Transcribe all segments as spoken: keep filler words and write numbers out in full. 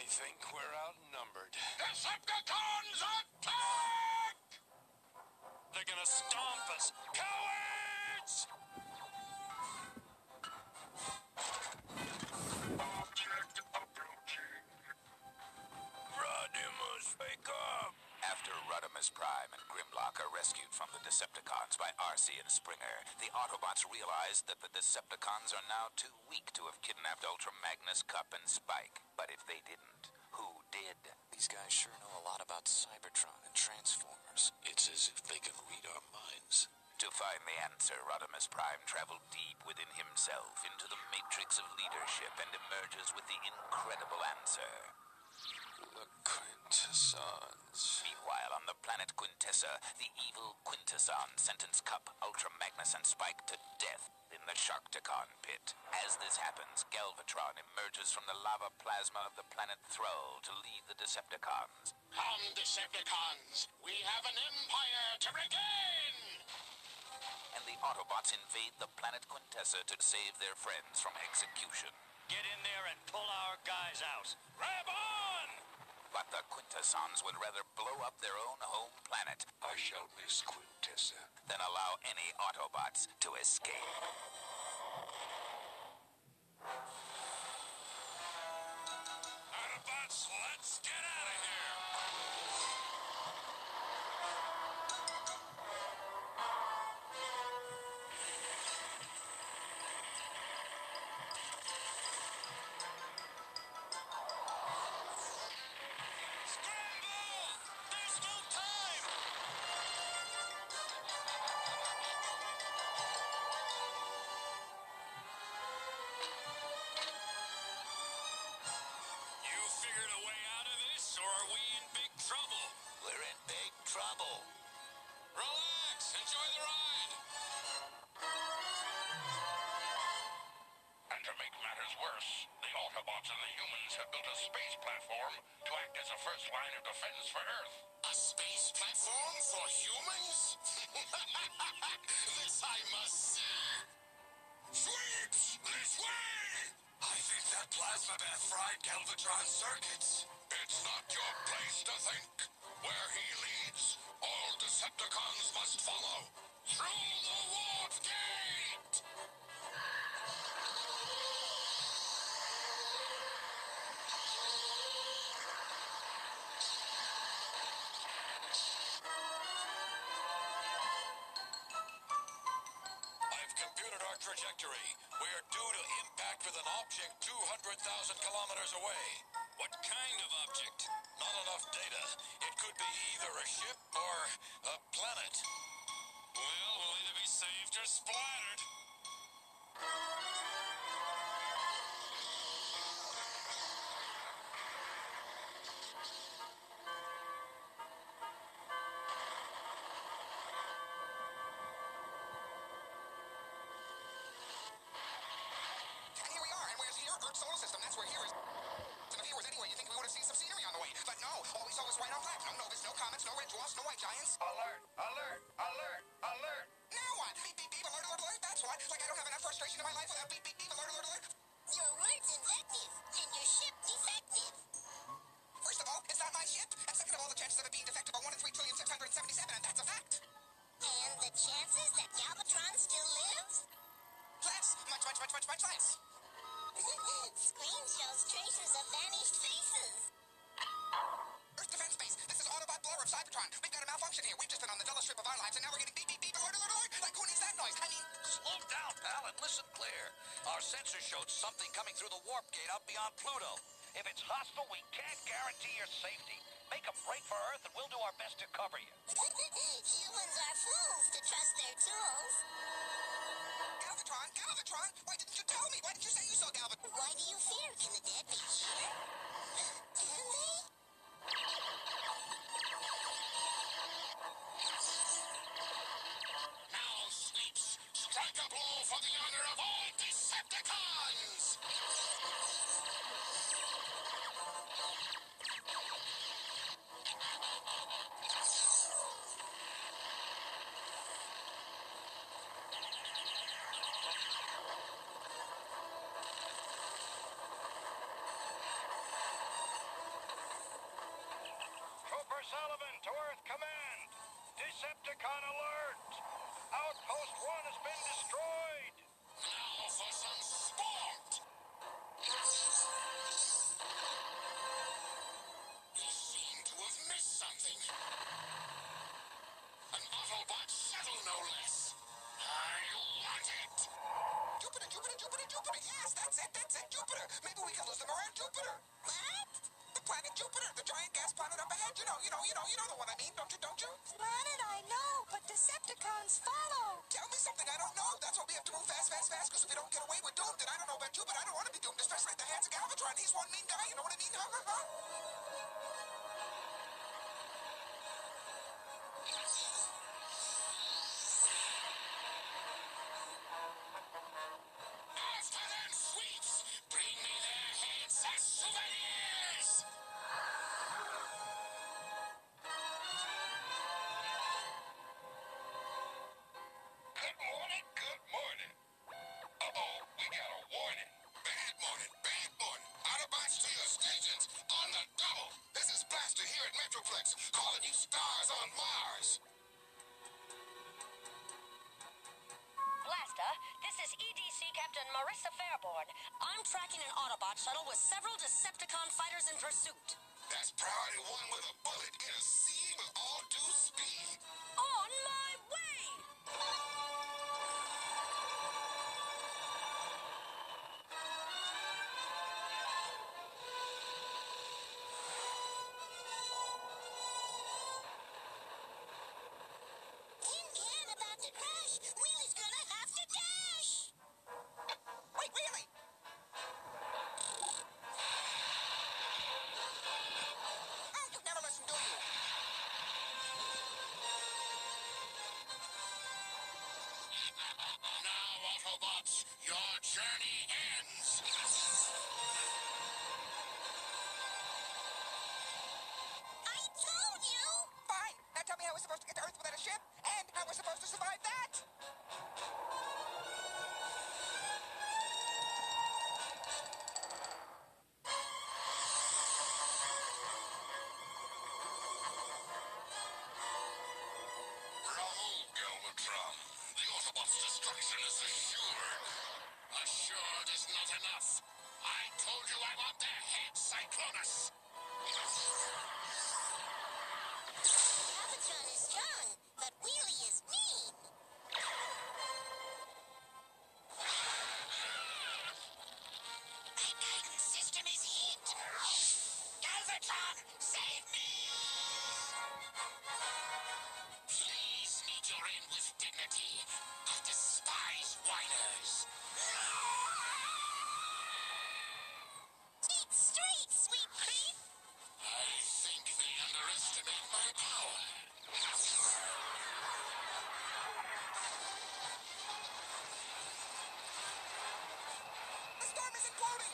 think we're outnumbered. Decepticons attack! They're gonna stomp us. Cowards! Object approaching. Rodimus, wake up! After Rodimus Prime and Grimlock are rescued from the Decepticons by Arcee and Springer, the Autobots realize that the Decepticons are now too weak to have kidnapped Ultra Magnus, Kup, and Spike. But if they didn't, who did? These guys sure know a lot about Cybertron and Transformers. It's as if they can read our minds. To find the answer, Rodimus Prime traveled deep within himself into the matrix of leadership and emerges with the incredible answer. The Quintessons. Meanwhile, on the planet Quintessa, the evil Quintesson sentence Kup, Ultra Magnus, and Spike to death in the Sharkticon pit. As this happens, Galvatron emerges from the lava plasma of the planet Thrall to lead the Decepticons. Come, Decepticons! We have an empire to regain! And the Autobots invade the planet Quintessa to save their friends from execution. Get in there and pull our guys out. Grab on! But the Quintessons would rather blow up their own home planet I shall miss Quintessa. than allow any Autobots to escape. Autobots, let's get out of here! Scramble! There's still time! You figured a way out of this, or are we in big trouble? We're in big trouble. Relax, enjoy the ride. And to make matters worse, the Autobots and the humans have built a space platform to act as a first line of defense for Earth. A space platform for humans? This I must see. Sweeps! This way! I think that plasma bath fried Galvatron circuits. It's not your place to think. Where he leads, all Decepticons must follow. Through the warp gate! I've computed our trajectory. We're due to impact with an object two hundred thousand kilometers away. What kind of object? Not enough data. It could be either a ship or a planet. Well, we'll either be saved or splattered. And here we are, and where's here? Earth solar system, that's where here is. And if here was anywhere, you think we would have seen some scenery on the way. But no, all we saw was white on black. No novas, no comets, no red dwarfs, no white giants. Alert! Alert! Alert! Alert! Now what? Beep, beep, beep, alert, alert, alert, that's what. Like I don't have enough frustration in my life without beep, beep, beep, alert, alert, alert. Your word's infective, and your ship defective. First of all, it's not my ship. And second of all, the chances of it being defective are one in three trillion six hundred seventy-seven, and that's a fact. And the chances that Galvatron still lives? Less, much, much, much, much, much less. Screen shows traces of vanished faces. Earth Defense Base, this is Autobot blower of Cybertron. We've got a malfunction here. We've just been on the dullest trip of our lives, and now we're getting beep, beep, beep, alert, alert, alert. Like, who needs that noise? I mean, Slow down, pal, and listen clear. Our sensor showed something coming through the warp gate up beyond Pluto. If it's hostile, we can't guarantee your safety. Make a break for Earth, and we'll do our best to cover you. Humans are fools to trust their tools. Galvatron, Galvatron, why didn't you tell me? Why didn't you say you saw Galvatron? Why do you fear? Can the dead be cured? Can they? Now, Sweeps, strike a blow for the honor of all Decepticons! Sullivan to Earth Command. Decepticon alert! Outpost one has been destroyed. Now for some sport! We seem to have missed something. An Autobot shuttle, no less. I want it! Jupiter, Jupiter, Jupiter, Jupiter. Yes, that's it, that's it, Jupiter. Maybe we can lose them around Jupiter. What? The planet Jupiter, the giant gas planet up ahead. You know, you know, you know, you know the one I mean, don't you, don't you? Planet I know, but Decepticons follow. Tell me something I don't know. That's why we have to move fast, fast, fast, because if we don't get away, we're doomed. And I don't know about you, but I don't want to be doomed, especially at the hands of Galvatron. He's one mean guy, you know what I mean? Huh, huh, huh? Afternoon sweets! Bring me their heads as souvenirs! Good morning, good morning. Uh-oh, we got a warning. Bad morning, bad morning. Autobots to your stations on the double. This is Blaster here at Metroplex, calling you stars on Mars. Blaster, this is E D C Captain Marissa Fairborn. I'm tracking an Autobot shuttle with several Decepticon fighters in pursuit. That's priority one with a bullet in a sea with all due speed. On my way! Tin Can about to crash. Wheelie's gonna have to dash. Wait, really? Oh, you never listen, do you? Now, Autobots, your journey ends. I told you. Fine. Now tell me how we're supposed to get to Earth without a ship, and how we're supposed to survive that. Bravo, Galvatron. The Autobots' destruction is assured. Assured is not enough. I told you I want their head, Cyclonus. Galvatron is strong, but Wheelie is mean. My guidance system is hit. Galvatron, save me! Please meet your end with dignity. I despise whiners. Eat straight, sweet creep. I think they underestimate my power. The storm is imploding.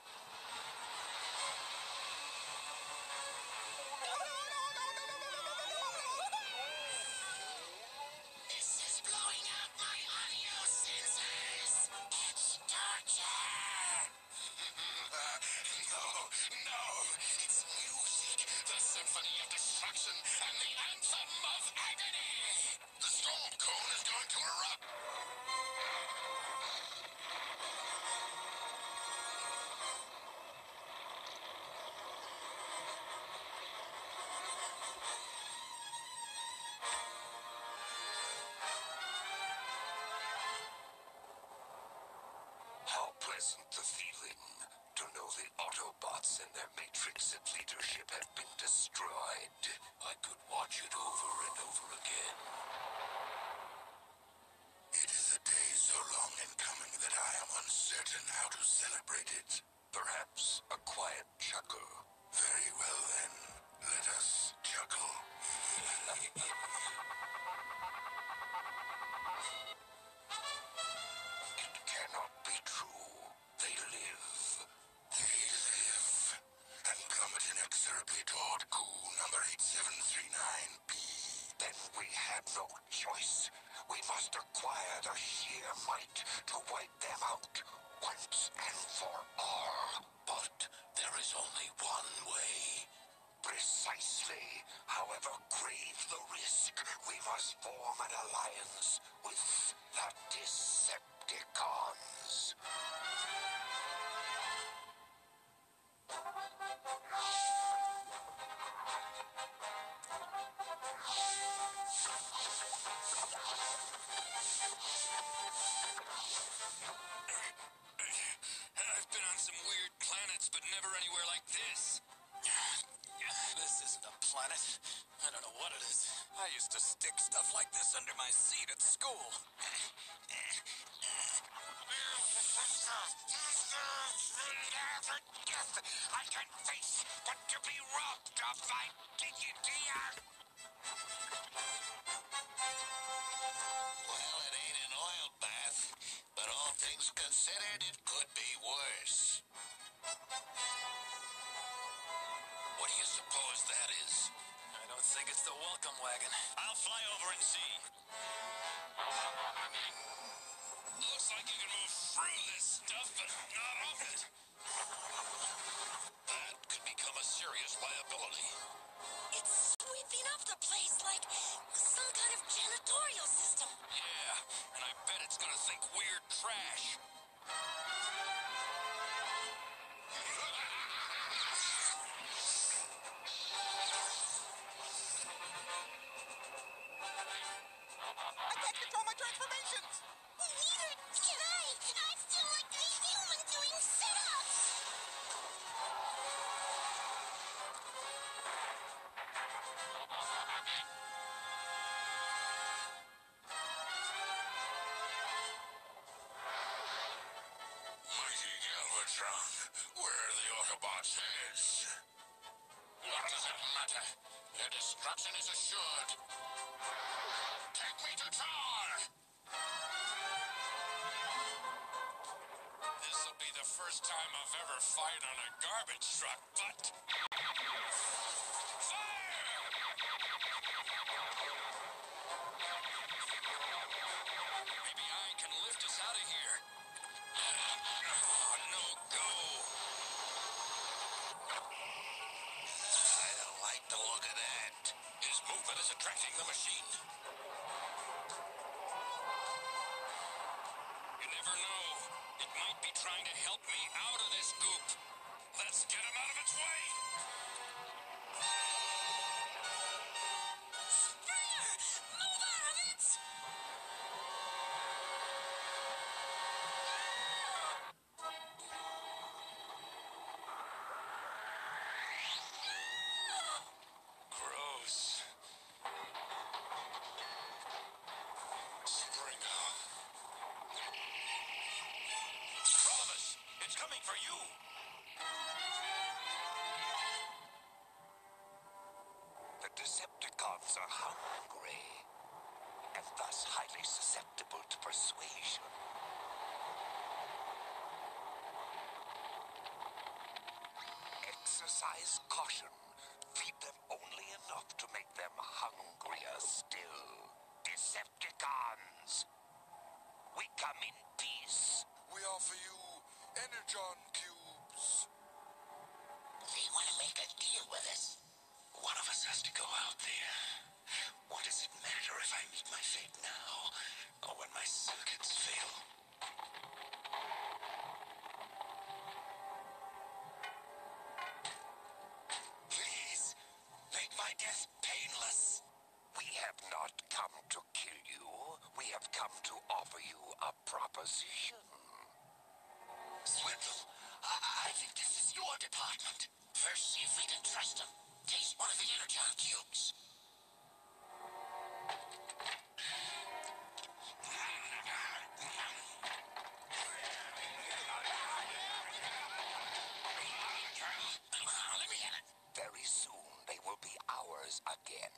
No, no, no, no, no, no, no, no, no, no, no. This is blowing out my audio sensors. It's torture. No, no, it's music. The symphony of destruction and the anthem of agony. The storm cone is going to erupt. How pleasant the feeling to know the Autobots and their matrix and leadership have been destroyed. I could watch it over and over again. It is a day so long in coming that I am uncertain how to celebrate it. Perhaps a quiet chuckle. Very well then, let us chuckle. It cannot be true. They live. They live. And plummet inexorably toward goo number eight seven three nine B. Then we have no choice. We must acquire the sheer might to wipe them out once and for all. But there is only one way. Precisely. However grave the risk, we must form an alliance with the Decepticons. I've been on some weird planets, but never anywhere like this. This isn't a planet. I don't know what it is. I used to stick stuff like this under my seat at school. I can face but to be robbed of my dignity. Well, it ain't an oil bath, but all things considered, it could be worse. What do you suppose that is? I don't think it's the welcome wagon. I'll fly over and see. Looks like you can move through this stuff, but not off it. That could become a serious liability. It's sweeping up the place like some kind of janitorial system. Yeah, and I bet it's gonna think weird trash. I can't control my transformations! Neither can I. I feel like a human doing sit-ups. Mighty Galvatron, where are the Autobots' heads? What does it matter? Their destruction is assured. Take me to Tar! This'll be the first time I've ever fired on a garbage truck, but... Fire! Maybe I can lift us out of here. Oh, no go. I don't like the look of that. His movement is attracting the machine. You never know. It might be trying to help me out of this goop. Let's get him out of its way. Springer! Move out of it! Gross. Springer. Rhombus, it's coming for you. The Decepticons are hungry, and thus highly susceptible to persuasion. Exercise caution. Feed them only enough to make them hungrier still. Decepticons, we come in peace. We offer you Energon cubes. They want to make a deal with us. One of us has to go out there. What does it matter if I meet my fate now, or when my circuits fail? Please, make my death painless. We have not come to kill you. We have come to offer you a proposition. Swindle, I, I think this is your department. First, see if we can trust him. Taste one of the Energon cubes. Let me in it. Very soon, they will be ours again.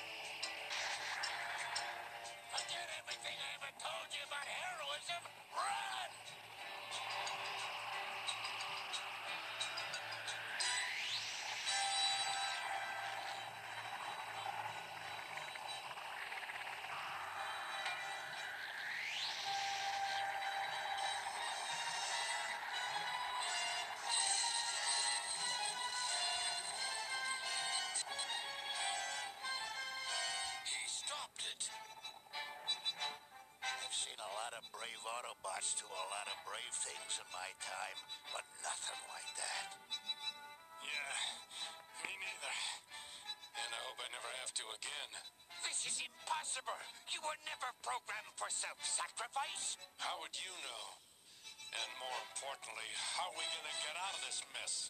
Forget everything I ever told you about heroism. Run! adopted. I've seen a lot of brave Autobots do a lot of brave things in my time, but nothing like that. Yeah, me neither. And I hope I never have to again. This is impossible. You were never programmed for self-sacrifice. How would you know? And more importantly, how are we gonna get out of this mess?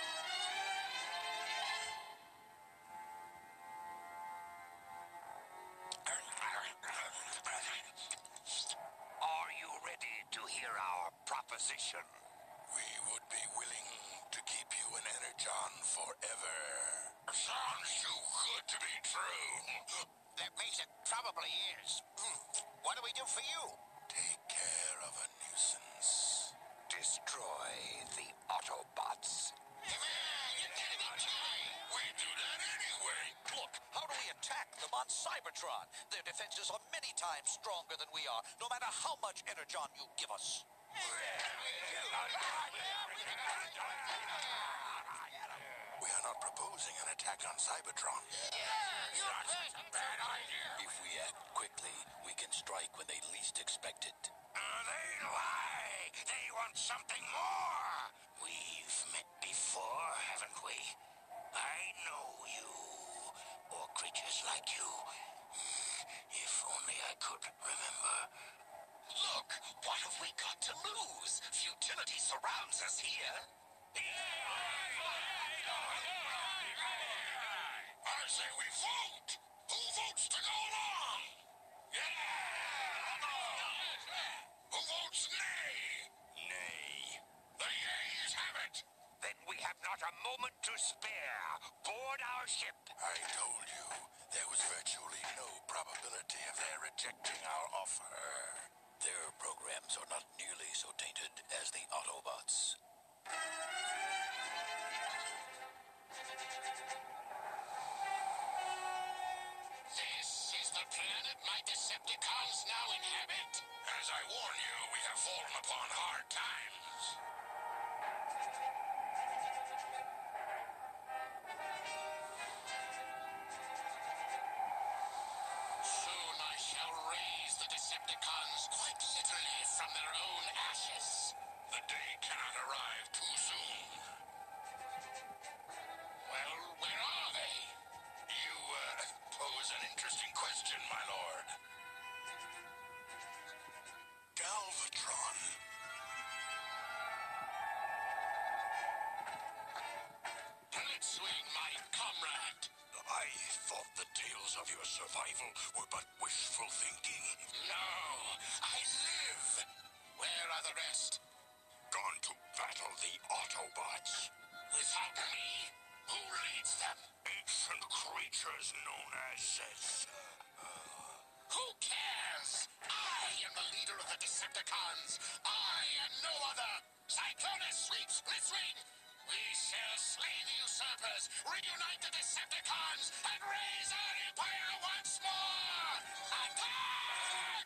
Are you ready to hear our proposition? We would be willing to keep you an Energon forever. Sounds too good to be true. That means it probably is. What do we do for you? Take care of a nuisance. Destroy the Autobots. We do that anyway. Look, how do we attack them on Cybertron? Their defenses are many times stronger than we are, no matter how much Energon you give us. We are not proposing an attack on Cybertron. That's a bad idea. If we act quickly, we can strike when they least expect it. Uh, they lie. They want something more. We've met before, haven't we? I know you, or creatures like you. If only I could remember. Look, what have we got to lose? Futility surrounds us here. I say we vote. Who votes to go along? Yeah! Who votes nay? Nay. The yeas have it. Then we have not a moment to spare. Board our ship. I told you, there was virtually no probability of their rejecting our offer. Their programs are not nearly so tainted as the Autobots. This is the planet my Decepticons now inhabit. As I warn you, we have fallen upon hard times. Soon I shall raise the Decepticons quite literally from their own ashes. The day cannot arrive too soon. Well, where are they? You, uh, pose an interesting question, my lord. Galvatron. Blitzwing, my comrade. I thought the tales of your survival were but wishful thinking. No, I live. Where are the rest? Gone to battle the Autobots. Without me, who leads them? Ancient creatures known as... Uh, Who cares? I am the leader of the Decepticons. I and no other. Cyclonus sweeps Blitzwing. We shall slay the usurpers, reunite the Decepticons, and raise our empire once more! Attack!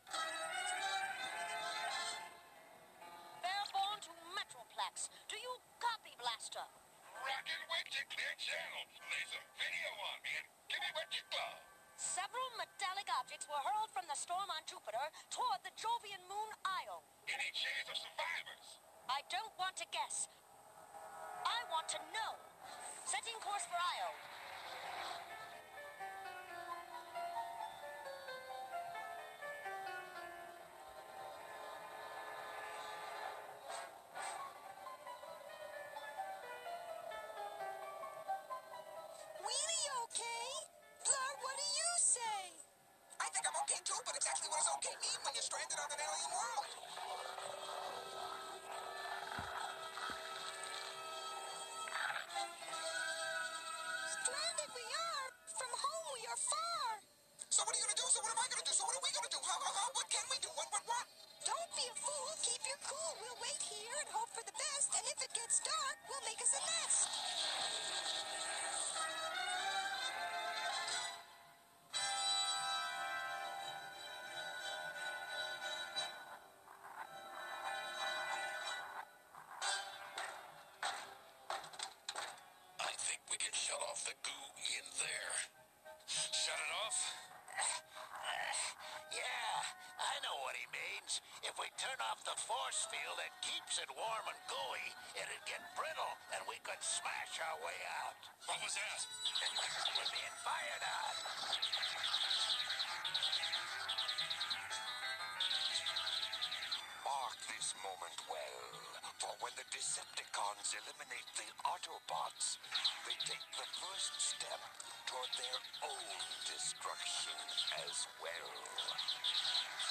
Fairborn to Metroplex. Do you copy, Blaster? Rocket went to clear channel. Laser video on me and give me what you got. Several metallic objects were hurled from the storm on Jupiter toward the Jovian moon Io. Any chance of survivors? I don't want to guess. I want to know. Setting course for Io. Really okay? Blur, what do you say? I think I'm okay too, but exactly what does okay mean when you're stranded on an alien world? Stranded we are. From home we are far. So what are you gonna do? So what am I gonna do? So what are we gonna do? How, how, how? What can we do? What, what, what? Don't be a fool. Keep your cool. We'll wait here and hope for the best. And if it gets dark, we'll make us a nest. I think we can shut off the goo in there. Shut it off? a force field that keeps it warm and gooey, it'd get brittle, and we could smash our way out. What was that? We're being fired on. Mark this moment well, for when the Decepticons eliminate the Autobots, they take the first step toward their own destruction as well.